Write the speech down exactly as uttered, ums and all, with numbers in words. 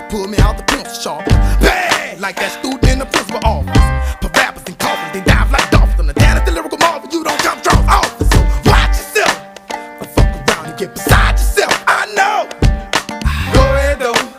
pull me out the pencil sharpener. Bad, like that student in the principal office. Put rappers in coffins, they dive like dolphins. I'm the dad of the lyrical marvel, you don't come strong office. So watch yourself, don't fuck around and get beside yourself.